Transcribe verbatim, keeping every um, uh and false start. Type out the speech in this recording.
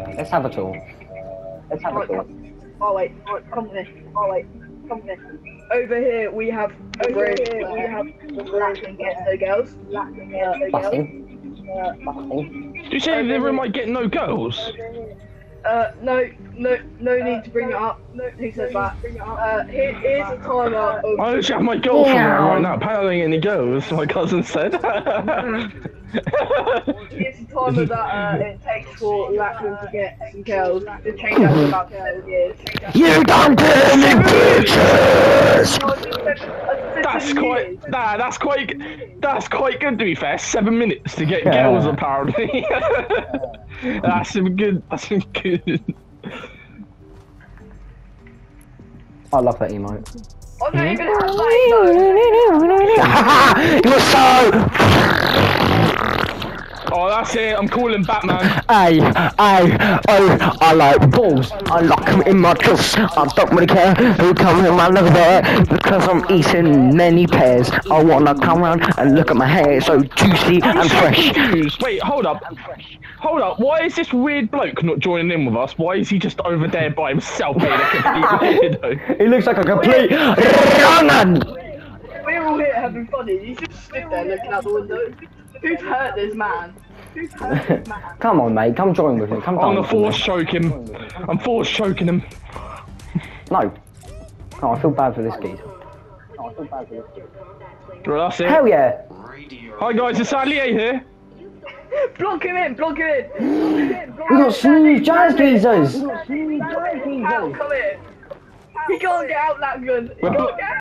Let's have a talk. Let's have a talk. Oh wait, oh, come with me. Oh wait, come with me. Over here we have the bridge. Here we have the black and get no girls. Black and get no girls. Busting. Uh, busting. Did you say the room might get no girls? Uh, no, no, no need to bring it up. No, who says that? Uh, here, here's a timer of... I literally have my girlfriend yeah. right now. Apparently any girls, my cousin said. Here's a timer that uh, it takes for Lackland to get some girls. To change that in about seven years. You don't do any pictures! That's quite, nah, that's quite, that's quite good to be fair. Seven minutes to get yeah. girls apparently. That's some good, that's some good. I love that emote. I don't even have that You're so... Oh, that's it. I'm calling Batman. Hey, hey, oh, I like balls. I lock them in my juice. I don't really care who comes in my little bed because I'm eating many pears. I wanna come around and look at my hair, so juicy and fresh. Wait, hold up. Hold up. Why is this weird bloke not joining in with us? Why is he just over there by himself being a complete weirdo? He looks like a complete runner. We're all here having fun. He's just stood there looking out the window. Who's hurt this man? Who's hurt this man? Come on, mate. Come join with me. Come I'm join gonna force choke him. I'm force choking him. No. Oh, I feel bad for this geezer. Oh, I feel bad for this geezer. Well, that's it. Hell yeah. Hi guys, it's Salier here. Block him in, block him in. We got smooth jazz geezers. Come in. He can't get out that gun. He can't get out.